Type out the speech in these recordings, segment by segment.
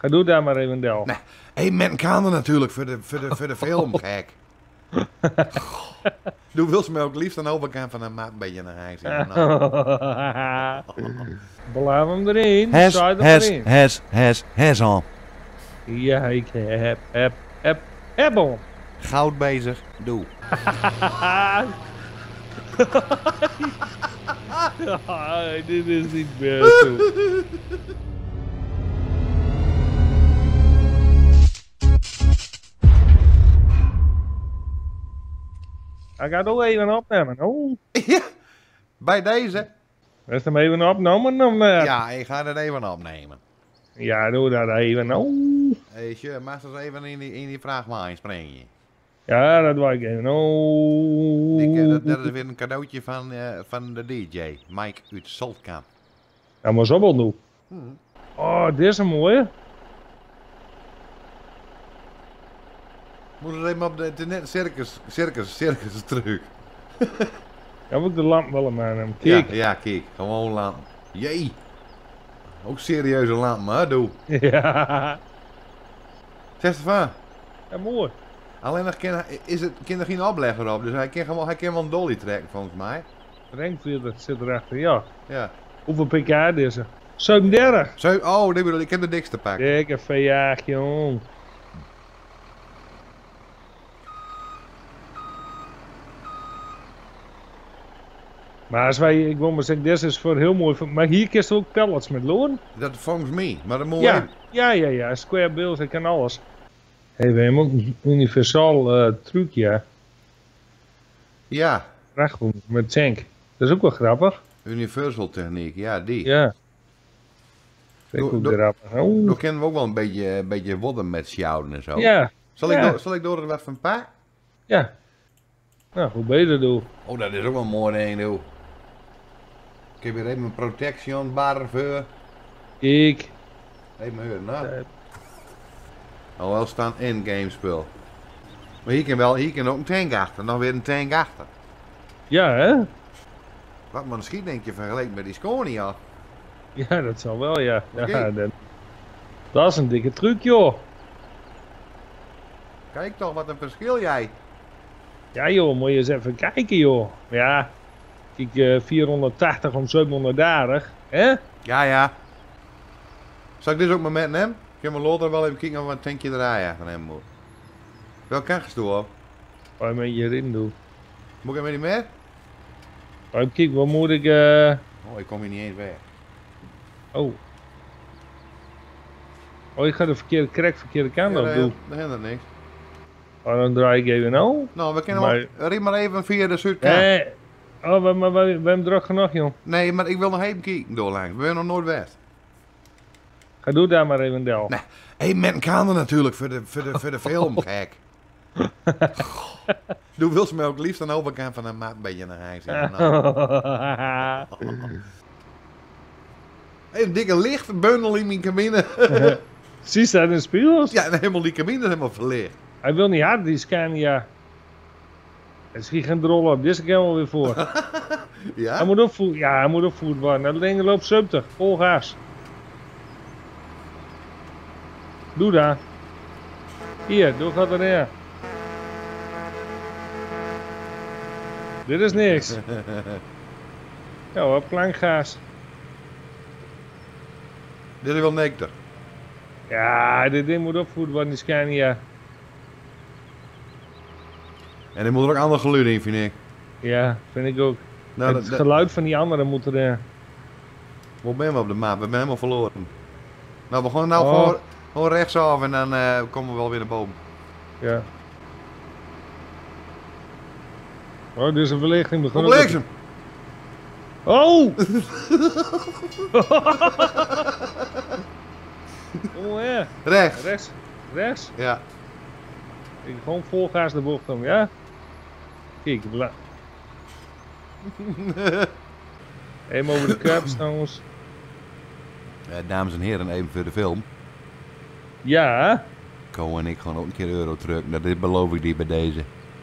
Ga doe daar maar even del. Nee, één met een kamer natuurlijk voor de film, gek. Doe wil ze mij ook liefst aan de overkant van een maat een beetje naar huis. Blaam hem erin. Zwaai hem erin. Hes al. Ja, ik heb al. Goud bezig, doe. Dit is niet best. Ik ga het ook even opnemen. Oh. Ja, bij deze. Is hem even opgenomen? Ja, ik ga het even opnemen. Ja, doe dat even. Oh. Hey, sure, mag eens even in die vrachtwagen springen. Ja, dat doe ik even. Oh. Dat is weer een cadeautje van de DJ, Mike uit Saltkamp. Ja, maar zo wel doen. Oh, dit is een mooie. Moet er even op de net circus terug. Ja, moet ik de lamp wel aan. Kijk. Ja, kijk, gewoon lamp. Jee. Ook serieuze lamp, maar doe. Ja. Zeg van. Ja, mooi. Alleen nog kan er geen oplegger op, dus hij kan wel een dolly trekken volgens mij. Renkvlieder zit erachter, ja. Ja. Hoeveel pk is er? 37. Zo, oh, ik bedoel, ik heb de dikste pak. Dikke verjaag, jong. Maar als wij, ik wil maar zeggen, dit is voor heel mooi. Maar hier kist ook pallets met loon. Dat volgens mij, maar dat moet Ja. Square bills, ik kan alles. Hey, we hebben ook een universaal trucje. Ja. Rechthoek met tank. Dat is ook wel grappig. Universal techniek, ja, die. Ja. Vind ik ook grappig. Dan kennen we ook wel een beetje wodden met sjouwen en zo. Ja. Zal ik door er wat van paar? Ja. Nou, hoe beter doe. Oh, dat is ook wel een mooi ding, doe. Ik heb hier even een protection bar voor. Ik. Even horen, nou. Al wel staan in-game spul. Maar hier kan ook een tank achter, nog weer een tank achter. Ja, hè? Wat maar een schietdenkje vergeleken met die Scania. Ja, dat zal wel, ja. Okay. Ja, dat is een dikke truc, joh. Kijk toch, wat een verschil jij. Ja, joh, moet je eens even kijken, joh. Ja, kijk, 480 om 730, hè? Ja. Zal ik dit ook maar met hem? Ik heb mijn loter wel even kijken of wat tankje draaien van hem moet. Welk kast doe op? Waar je met je erin doen. Moet ik hem niet meer? Kijk, wat moet ik... Oh, ik kom hier niet eens weg. Oh. Oh, ik ga de verkeerde kant op doen. Dat hindert niks. Oh, dan draai ik even nou. Nou, we kunnen riep maar even via de Zuidkant. Nee. Oh, we hebben druk genoeg, joh. Nee, maar ik wil nog even kijken doorlangs. We zijn nog nooit weg. Ga doe daar maar even del. Nee, één met een kamer natuurlijk voor de film, gek. Doe wil ze mij ook liefst aan de overkant van een maat een beetje naar huis. Een dikke lichtbundel in mijn cabine. Zie je dat in de spiegels? Ja, en helemaal die cabine is helemaal verlicht. Hij wil niet hard, die Scania. Hij schiet geen drol op, dit is ik helemaal weer voor. Ja? Hij moet opvoerd, hij moet opvoerd worden. Dat ding loopt 70, vol gas. Doe dat. Hier, doe gaat erin. Dit is niks. Ja, op klankgas. Dit is wel nectar. Ja, dit ding moet opvoerd worden, die Scania. En er moet er ook ander geluid in, vind ik. Ja, vind ik ook. Nou, het geluid van die anderen moet erin. Waar ben we op de map? We zijn helemaal verloren. Nou, we gaan gewoon rechtsaf en dan komen we wel weer naar boven. Ja. Oh, dit is een verlichting. Op bliksem! Oh! Oh ja. Rechts. Rechts? Ja. Ik gewoon vol gas de bocht om, ja? Kijk, even over de curbs trouwens. Dames en heren, even voor de film. Ja. Ko en ik gewoon ook een keer euro terug. Dat beloof ik die bij deze.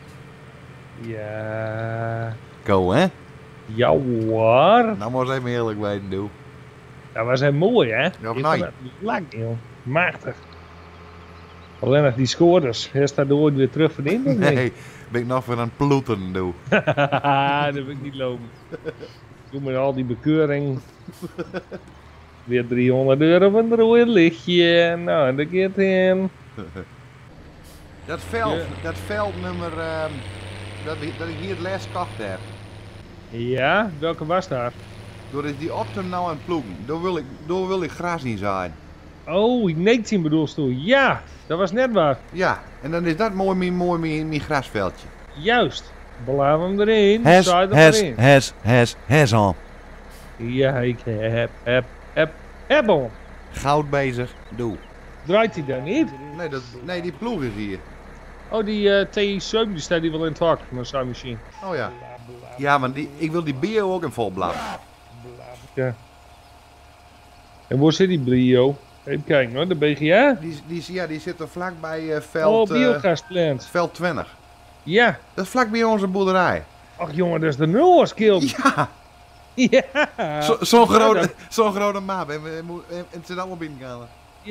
Ja. Ko, hè? Ja hoor. Nou, maar eens even eerlijk weten, doe. Ja, we zijn mooi, hè? Ja, maar nee. Lekker, joh. Machtig. Alleen nog die scorers. Hij staat er ooit weer terug verdiend of niet? Nee, ben ik nog weer aan het ploeteren, doe. Dat wil ik niet lopen. Doe met al die bekeuring. Weer €300 van een rode lichtje. Nou, daar gaat in. Dat veldnummer dat ik hier het laatst kocht heb. Ja, welke was daar? Door is die Optum nou aan het ploegen. Door wil ik gras niet zaaien. Oh, 19 bedoelst u. Ja, dat was net waar. Ja, en dan is dat mooi mijn grasveldje. Juist. Belaam hem erin. Hes, Zaai hem hes, erin. hes on. Ja, ik heb hem. Goud bezig, doe. Draait hij dan niet? Nee, die ploeg is hier. Oh, die T7 die staat hier wel in het hak. Maar zo'n machine. Oh ja. Ja, maar ik wil die bio ook in vol blaffen. Ja. En waar zit die brio? Even kijken hoor, de BGA? Die zit er vlakbij veld, Oh, biogasplant. veld 20. Ja. Dat is vlak bij onze boerderij. Ach jongen, dat is de Noorskill. Ja, Ja. zo'n grote maap. En het zit allemaal binnengegaan.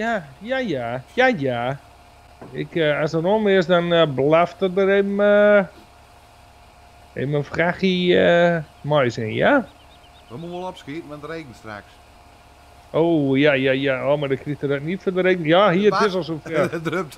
Ja. Als er om is, dan blaft er in mijn vrachtje mais in, ja? We moeten wel opschieten, want het regent straks. Oh, ja. Oh, maar dan krijgt er dat niet voor de rekening. Ja, hier, het is al zover. Het drupt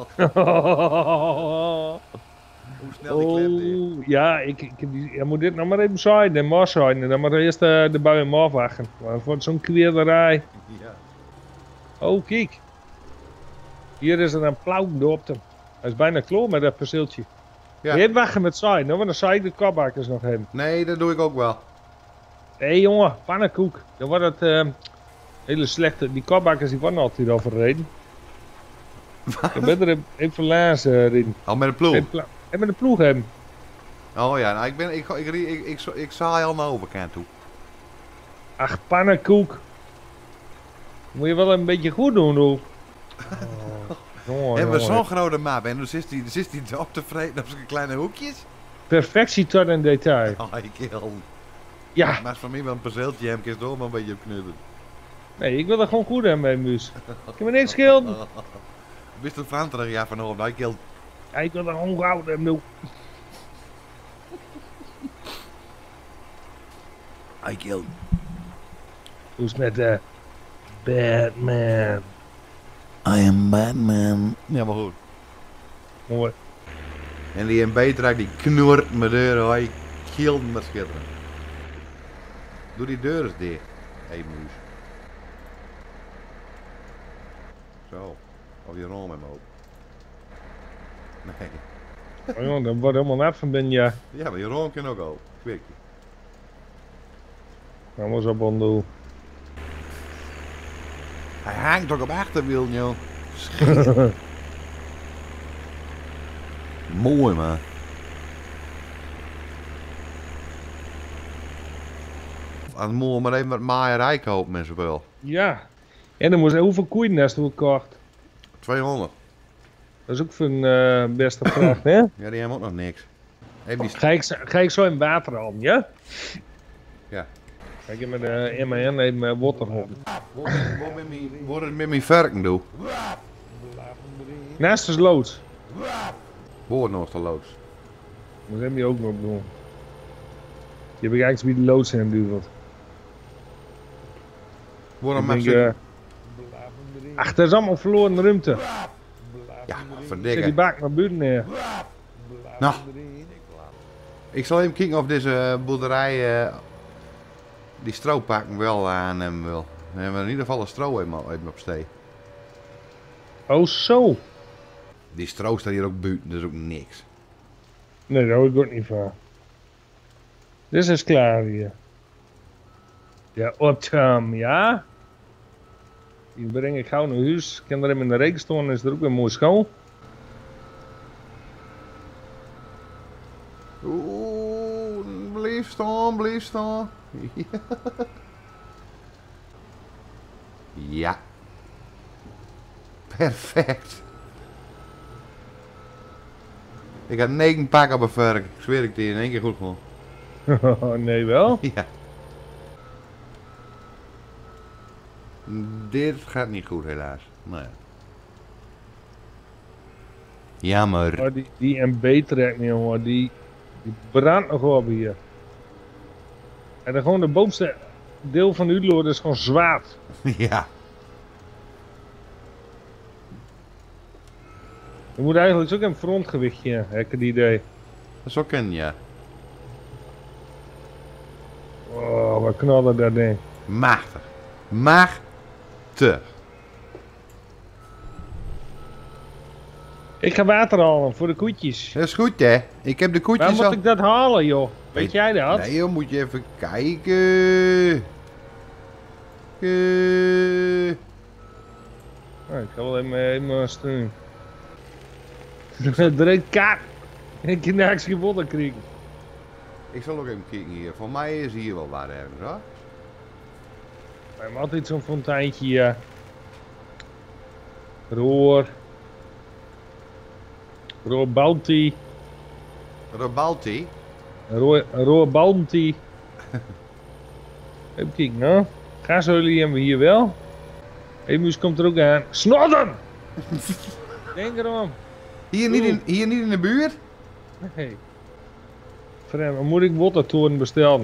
al. Hoe snel die klept hier. Oh, ja, je moet dit nog maar even zaaien en maar zaaien. En dan maar eerst de bui hem afwachten. Maar voor zo'n kweerderij. Ja. Oh, kijk. Hier is er een plauw op hem. Hij is bijna klaar met dat perceeltje. Ja. Je hebt wachten met zaaien, hoor, want dan zaai ik de kapbakkers nog heen. Nee, dat doe ik ook wel. Hé jongen, pannenkoek. Dan wordt het hele slechte. Die kapbakkers die worden altijd overreden. Je bent er even lazen rijden. Al met een ploeg. En met de ploeg hebben. Oh ja, nou, ik zaai al naar de overkant toe. Ach, pannenkoek. Moet je wel een beetje goed doen, hoor. Hebben we zo'n grote maap en dus is die op te vreten op zijn kleine hoekjes? Perfectie tot een detail. Oh, ik wil. Ja. Maar als van mij wel een perceeltje hem is door maar een beetje op knubbelen. Nee, ik wil er gewoon goed aan bij muus. Ik heb me niks schilden. Wist het veranderen ja van dat ik Ja, ik wil er gewoon goud aan doen. I killed. Hoe is het met Batman? I am Batman. Ja, maar goed. Mooi. En die MB-trak die knort mijn deur, hij killed me schitterend. Doe die deur eens dicht. Hé muus. Zo. Of je rol met me open. Nee. Oh jongen, dat wordt helemaal nat van ben je. Ja, maar je rol kan ook open. Quick. Nou, maar zo bondo. Hij hangt toch op achterwiel, joh. Mooi, man. Als mooi maar even wat maaierij kopen met z'n wel. Ja. En dan moest hoeveel koeien heeft u gekocht? 200. Dat is ook voor een beste vraag, hè? Ja, die hebben ook nog niks. Even die Ga ik zo in water halen, ja? Ja. Ga ik met de MAN even water halen. Wat het met mijn varken doe. Naast is loods. Hoort nog de loods. Dat heb je ook nog doen. Je hebt eigenlijk wie de loods in duurt. Waarom mag je... Ach, dat is allemaal verloren ruimte. Ja, Zet die verdikken. bak naar buiten neer. Nou. Ik zal even kijken of deze boerderij die strooppakken wel aannemen wil. Dan hebben we in ieder geval een stro even op stee. Oh zo. Die stro staat hier ook buiten, dat is ook niks. Nee, daar hou ik ook niet van. Dit is klaar hier. Ja, optam, ja. Die breng ik gauw naar huis. Ik kan er even in de regen staan, is er ook weer mooi schoon. Oeh, blijf staan, blijf staan. Ja. Perfect. Ik had 9 pakken op een vark. Ik zweer ik die in één keer goed gewoon. Nee wel? Ja. Dit gaat niet goed helaas. Nou ja. Jammer. Maar die MB-trekking, jongen, die brandt nog op hier. En dan gewoon de bovenste deel van de uitloop is gewoon zwaar. Ja. Je moet eigenlijk ook een frontgewichtje, heb ik het idee. Dat zo ken je. Oh, wat knallen dat ding. Machtig. Machtig. Ik ga water halen voor de koetjes. Dat is goed, hè? Ik heb de Waar koetjes moet al... ik dat halen, joh? Weet jij dat? Nee, joh, moet je even kijken. Nou, ik ga wel even sturen. Direct kaart. Ik kan nergens gewonnen krijgen. Ik zal ook even kijken hier. Voor mij is hier wel waar ergens, hoor. We hebben altijd zo'n fonteintje hier. Roor. Roor Bounty. Robalti. Roor Bounty. Even kijken, nou. Gasolie hebben we hier wel. Emus komt er ook aan. Snodden! Denk erom. Hier niet in de buurt? Nee. Vreemd, dan moet ik watertoren bestellen.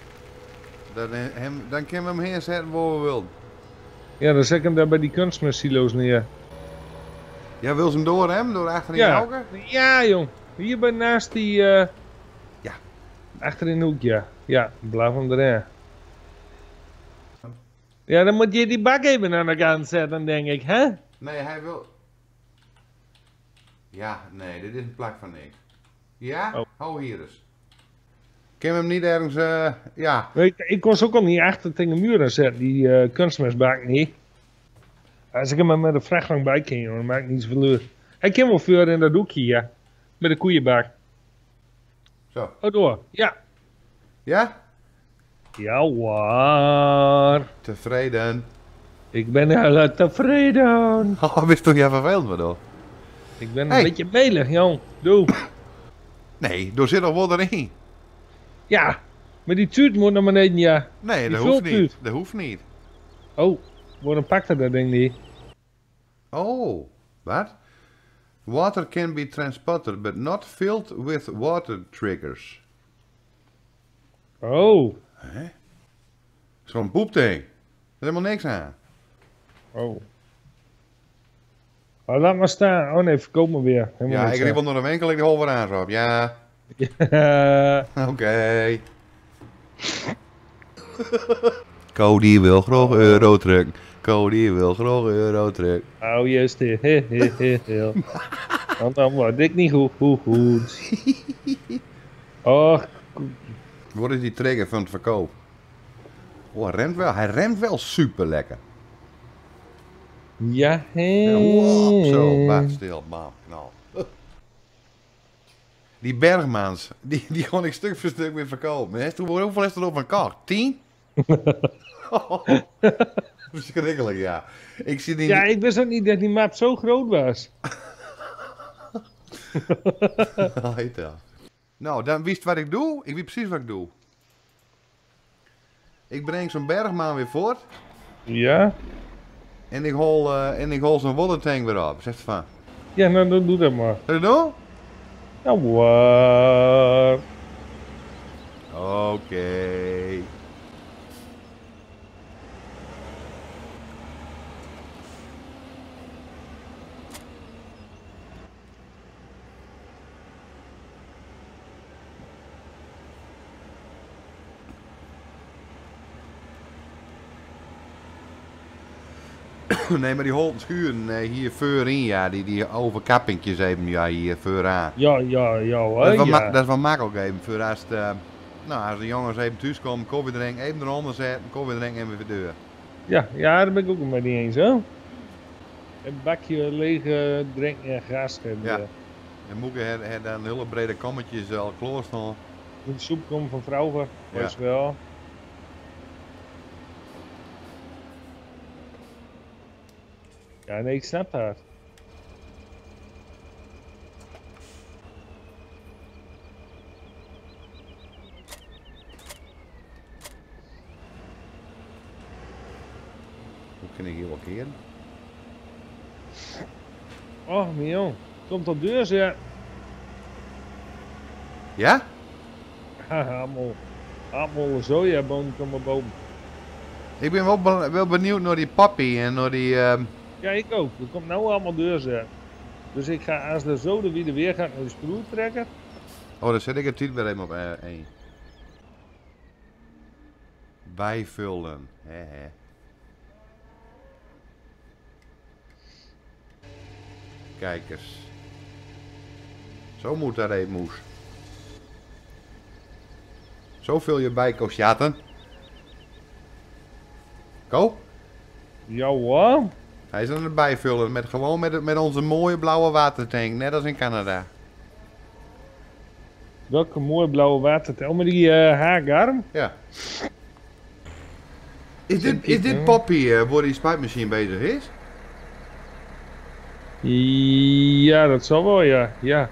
Dan kunnen we hem heen zetten waar we willen. Ja, dan zet ik hem daar bij die kunstmestsilo's neer. Ja, wil ze hem door hem? Door achterin Ja. houden? Ja, jong. Hier bij naast die... Ja. Achter in de hoek, ja. Ja, blijf hem erin. Ja, dan moet je die bak even aan de kant zetten, denk ik, hè? Nee, hij wil... Ja, nee, dit is een plak van niks. Ja? Oh. Oh, hier eens. Kunnen we hem niet ergens... ja. Weet je, ik kon ze ook al niet achter tegen de muur aan zetten, die kunstmestbak niet. Als ik hem maar met de vrachtwagen bij kan, dan maakt niets verloren. Hij kan wel vuur in dat hoekje, ja. Met de koeienbak. Zo. Oh, door. Ja. Ja? Ja, hoor. Tevreden. Ik ben heel tevreden. Oh, wist toch jij vervelend wat hoor? Ik ben een Hey. beetje melig, jong. Doe. Nee, er zit nog wat erin. Ja, maar die tuut moet naar beneden, ja. Nee, Die dat hoeft vultuut. niet. Dat hoeft niet. Oh, waarom pakte dat ding niet? Oh, wat? Water can be transported, but not filled with water triggers. Oh. Zo'n poepding. Er is helemaal niks aan. Oh. Oh, laat maar staan. Oh nee, verkoop me weer. Helemaal Ja, niks ik riep wel naar de winkel, ik de hol weer aan zo op. Ja, aan. oké. Cody wil graag euro terug. Cody wil graag euro terug. Oh, juist. Heel. Want dan word ik niet goed. Och. Wat is die trigger van het verkoop? Oh, hij remt wel super lekker. Ja, Ja, wop, zo, wacht stil, bam, knal. Die Bergmans, die gewoon ik stuk voor stuk weer verkopen. Hoeveel is er op een kar? 10? Verschrikkelijk, ja. Ik zit in Ja, ik wist ook niet dat die map zo groot was. Heet dat. Nou, dan wist wat ik doe. Ik weet precies wat ik doe. Ik breng zo'n Bergman weer voort. Ja? En ik hol zo'n watertank weer op. Zegt van. Ja, nou dan doe dat maar. Wil je dat doen? Nou, waar? Oké. Nee, maar die holten schuren hier voorin, ja, die overkappingjes even, ja, hier vooraan. Ja, hoor. Ja. Dat is wel makkelijk even, voor als als de jongens even thuis komen, koffie drinken, even eronder zetten, koffie drinken en weer deur. Ja, daar ben ik ook met niet eens, hè? Een bakje lege drinken en gas hebben. Ja. En Moeke had dan hele brede kammetjes al klaar staan. Moet soep komen van vrouwen, Ja. wees wel. Ja, nee, ik snap dat. Hoe kan ik hier wel keren? Oh, mijn jong. Komt op deur, ja. Ja? Haha, allemaal sojabonen komen boven. Ik ben wel benieuwd naar die papi en naar die... Ja, ik ook. Er komt nou allemaal deur, ja. Dus ik ga als de zoden wie er weer gaat naar de sproei trekken. Oh, dan zet ik het tijd weer even op 1. Bijvullen. Hehe. Kijk eens. Zo moet dat even, moes. Zo vul je bij, Koosjaten. Ko? Ja hoor. Hij is aan het bijvullen met onze mooie blauwe watertank, net als in Canada. Welke mooie blauwe water. Oh, met die haagarm. Ja. Is dit Poppy waar die spuitmachine bezig is? Ja, dat zal wel, ja. Ja.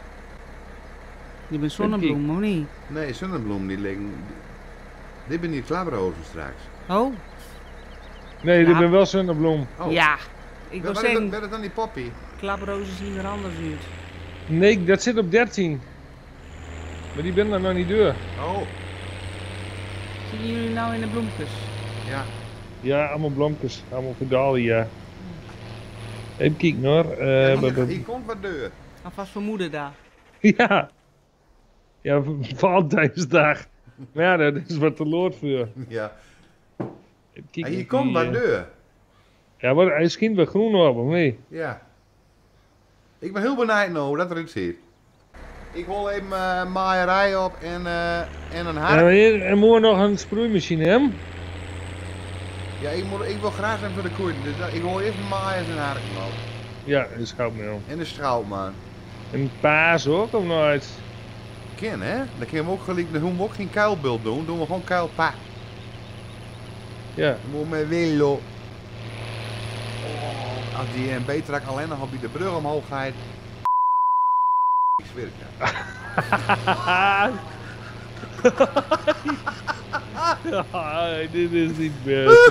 Je bent zonnebloem, of niet? Nee, zonnebloem die liggen. Dit ben niet klabrozen straks. Oh, Nee, Ja. dit ben wel zonnebloem. Oh. ja. Ik wil zeggen, werd het dan die Poppy? klaprozen zien er anders uit. Nee, dat zit op 13. Maar die ben dan nog niet deur. Oh, Zien jullie nou in de bloempjes? ja. Ja, allemaal blomkes. Allemaal verdalen, ja. Even kijken hoor. Hier komt wat deur. Alvast vermoeden daar. Ja. Ja, Valentijnsdag. Maar ja, dat is wat te lood voor. Ja. Even En kijken hier of komt die, wat deur. Ja, maar hij schijnt wel groen op, of nee? Ja. Ik ben heel benieuwd nou hoe dat eruit ziet. Ik wil even maaierij op en een Ja, hark. maar hier, en moet nog een sproeimachine hebben. Ja, ik wil graag even voor de koeien. Dus ik wil even maaien en een hark op. Ja, dat is goud mee. En de straal, man. En paas ook, of nooit? Ken, hè? Dan kunnen we ook gelijk, dan hoeven we ook geen kuilbult doen. Doen we gewoon kuilpa. Ja. Moet met willen. Oh, als die een beter alleen nog op die de brug omhoog gaat. Ik zweer het ja. Ja, dit is niet best.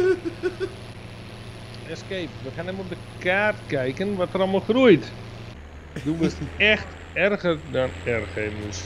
Escape, we gaan even op de kaart kijken wat er allemaal groeit. Doe best echt erger dan erg, hè, moes.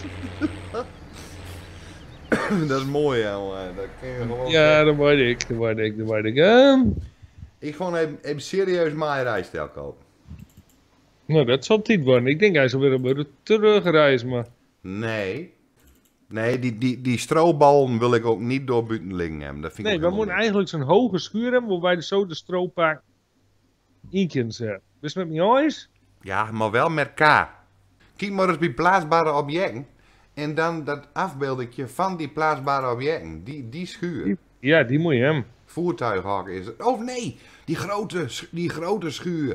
Dat is mooi, ja, man. Dat kun je gewoon... Ja, dat weet ik, dat weet ik, dat weet ik. Ik gewoon even serieus maaierijstijl kopen. Nou, dat zal het niet worden. Ik denk hij zal weer op de terugreis, maar... Nee. Nee, die stroballen wil ik ook niet door buitenling hebben. Dat vind ik Nee, ook we helemaal moeten eigenlijk zo'n hoge schuur hebben, waarbij de zo de strooppak in kunnen zetten. Dus met mij eens? Ja, maar wel met K. Kijk maar eens bij plaatsbare objecten. En dan dat afbeeldingje van die plaatsbare objecten. Die schuur. Ja, die moet je hebben. Voertuighok is het. Oh nee, die grote schuur.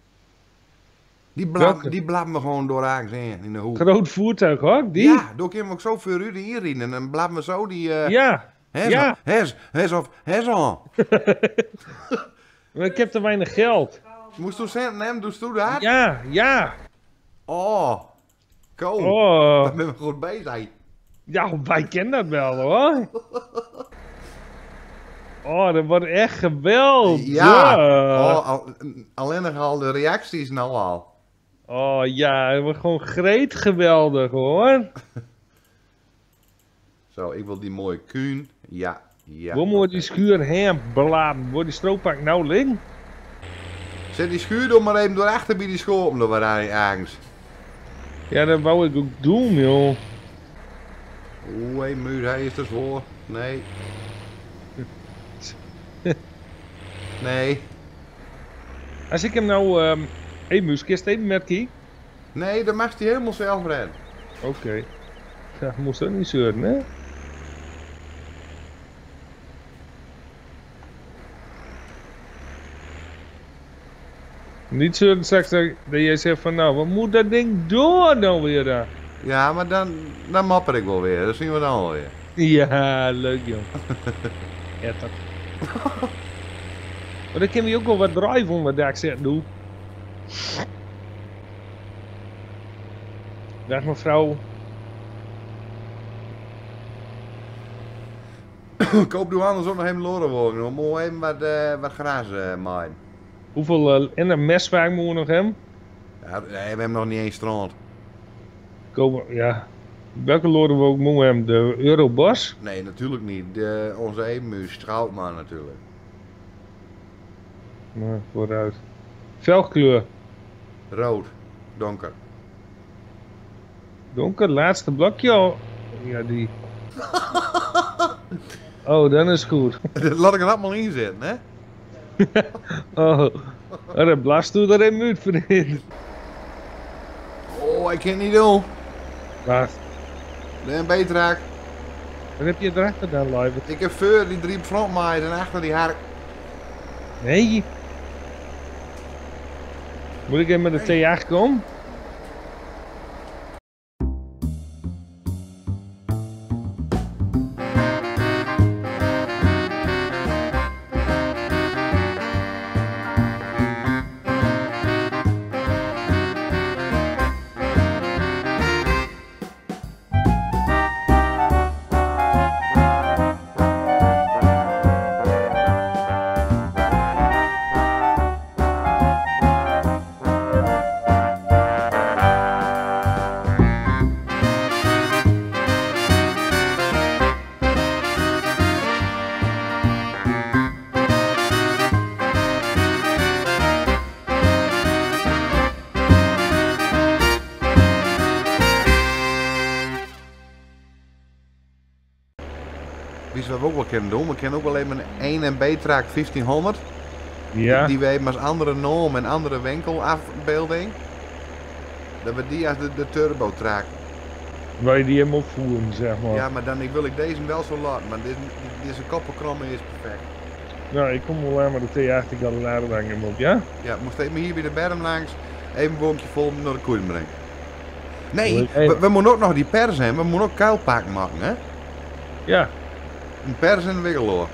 Welke? Die blaben we gewoon door heen in de hoek. Groot voertuig hoor, die? Ja, door kunnen we ook zo veel uur hierin. En dan blaben we zo die... Ja, ja. Hes on. Maar ik heb te weinig geld. Moest u centen nemen, doe je dat? Ja, ja. Oh, cool. Oh, Dan ben we goed bezig. ja, wij kennen dat wel hoor. Oh, dat wordt echt geweldig. Ja. Alleen nog al de reacties nou al. Oh ja, het wordt gewoon greet geweldig hoor. Zo, ik wil die mooie kuun. Ja, ja. Hoe moet die schuur heen bladen? Wordt die strooppak nou liggen? Zet die schuur door maar even door achter bij die schopen. Door waar hij angst. Ja, dat wou ik ook doen joh. Oeh, hé, muur, hij is er voor. Nee. Nee. Als ik hem nou... Hé Muus, kist even met kie? Nee, dan mag hij helemaal zelf rennen. Oké. Ja, moest ook niet zeuren hè? Niet zeuren straks dat jij zegt van nou, wat moet dat ding door nou weer daar? Ja, maar dan mapper ik wel weer. Dat zien we dan wel weer. Ja, leuk joh. Etter. Maar dan kunnen we ook wel wat draaien wat ik zeg doe. Dag mevrouw. Koop doe anders ook nog even loren worden. Dan moet even wat gras maaien. Hoeveel en een mesvaak moeten we nog hebben? Ja, nee, we hebben nog niet eens strand. Komen, ja. Welke loren we ook moeten hebben? De Eurobos? Nee, natuurlijk niet. Onze eemmuis, Stroutman natuurlijk. Nou, vooruit. Velkleur. Rood, donker. Donker, laatste blokje al. Ja, die. Oh, dan is het goed. Laat ik er allemaal in zitten, hè? Oh, daar blast u erin uit, vriend. Oh, ik kan het niet doen. Wacht, Een beter raak. wat heb je erachter dan, live? Ik heb voor die 3 frontmaaiers en achter die hark. Nee. Moet ik even met de T8 komen? Wie we ook wel kunnen doen, we kunnen ook wel even een 1 MB-track 1500. Ja. Die we hebben als andere naam en andere winkelafbeelding. Dat we die als de turbo track. Waar je die hem opvoeren, zeg maar. Ja, maar dan wil ik deze wel zo laten. Maar deze koppelkram is perfect. Nou, ik kom wel aan met de T8, ik had een lader hem op, ja? Ja, moest even hier bij de berm langs. Even een boompje vol naar de koeien brengen. Nee, Hey. we moeten ook nog die pers hebben. We moeten ook kuilpakken maken, hè? Ja. Een pers en een wiggeloor.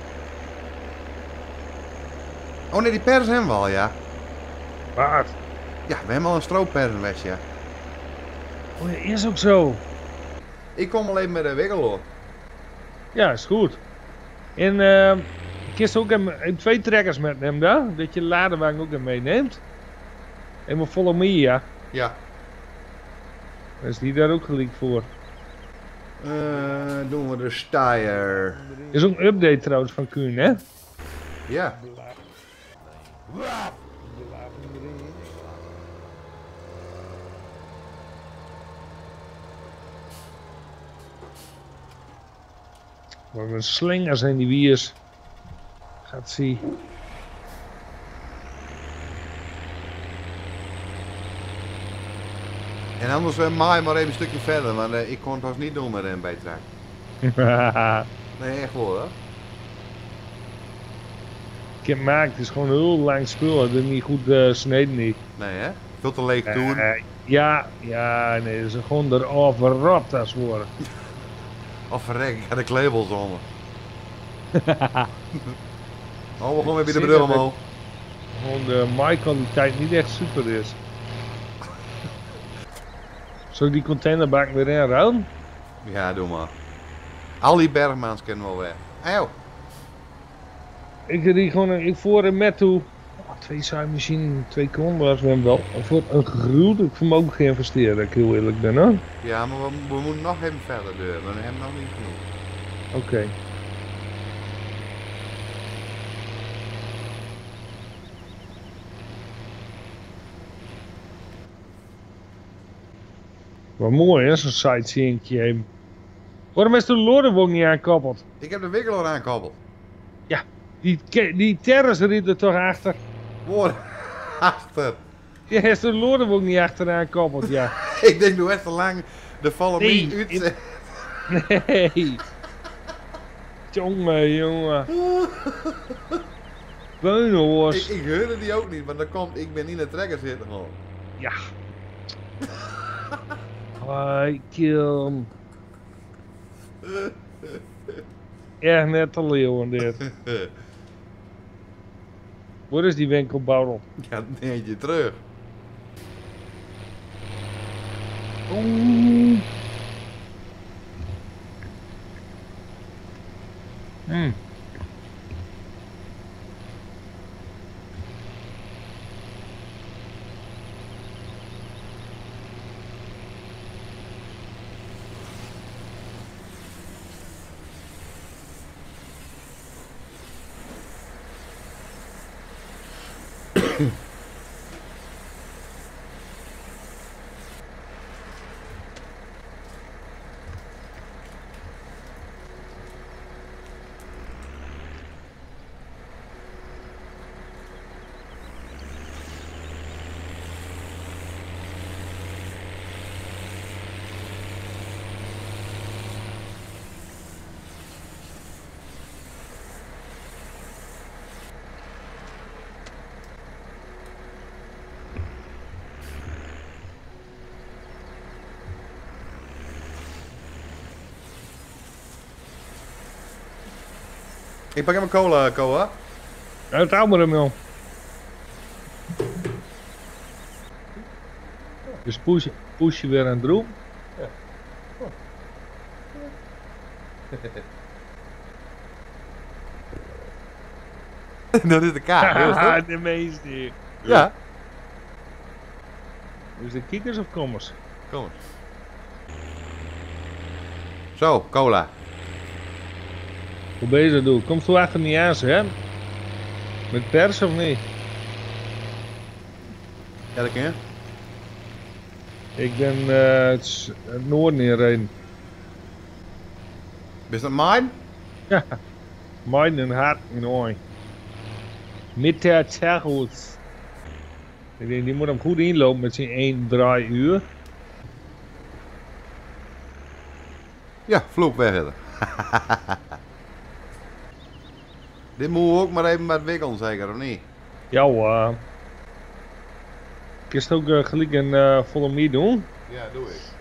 Oh nee, die pers hebben we al, ja. Wat? Ja, we hebben al een strooppersenwest, ja. Oh, ja, is ook zo. Ik kom al even met een wiggeloor. Ja, is goed. En kist ook een 2 trekkers met hem daar, dat je de laderwagen ook in meeneemt. En we follow me, ja. Ja. Dan is die daar ook gelijk voor. Doen we de Steyr. Is ook een update trouwens van Kuhn, hè? Ja. Wat een slingers zijn die wiers. Gaat zien. En anders maai maar even een stukje verder, want ik kon het als niet doen met een bijtrack. Nee, echt wel, hè? Ik heb gemaakt, het is gewoon heel lang spul. Het is niet goed sneden niet. Nee, hè? Veel te leeg doen. Ja, nee, het is gewoon eraf verrapt als worden. Of verrek, ik ga de klebels onder. Oh, we gaan weer bij de Zie bril dat omhoog. Gewoon de mic-kwaliteit niet echt super is. Zal ik die containerbak weer inruilen? Ja, doe maar. Al die bergmaans kennen wel weg. Eeuw. Ik rijd gewoon, ik voer hem met toe. Oh, 2 zaaimachines, 2 konders, we hebben wel voor een gruwd. Ik vermogen geïnvesteerd, dat ik heel eerlijk ben, hoor. Ja, maar we moeten nog even verder door. We hebben nog niet genoeg. Oké. Wat mooi, hè, zo'n sightseeingje. Waarom is de Lorenwong niet aankoppeld? Ik heb de wikkelaar aangekoppeld. Die terras riet er toch achter? Woord. Achter. Ja, is de Lorenwong niet achteraan gekoppeld, ja. Ik denk nu echt te lang de vallen Nee, niet uit. Nee. Jongen. Beunenhorst. Ik hoorde die ook niet, want dan komt ik ben in de trekker zitten gewoon. Ja. Hai, kill. Echt net te leeuwen dit. Waar is die winkelbouwel? Ja, eentje terug. Oeh. Ik pak even cola, Koa. Uit Amsterdam, joh. Dus push je weer aan het roep. Dat is de kaart. Heel Haha, goed. de meeste. Ja. Dus de kiekers of kommers? Kom eens. Zo, cola. Hoe ben je dat doen? Komt zo achter niet aan, hè? Met pers of niet? Ja, dat ken je. Ik ben het noorden hierheen. Is dat mine? Ja. Mijn en hart in ooi. Met de tegels. Ik denk, die moet hem goed inlopen met zijn 1 draaiuur. Ja, vloep weg zitten. Dit moeten we ook maar even met wikkelen, zeker, of niet? Ja, kun je het ook gelijk een follow me doen? Ja, doe ik.